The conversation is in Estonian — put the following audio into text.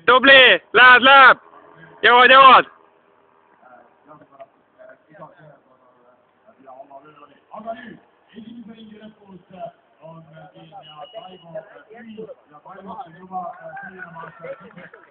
tubli, läheb, jõuad. aga nüüd, esimese ringi lõpus on siin ja Taivo Tüü ja Taivo on juba piiramas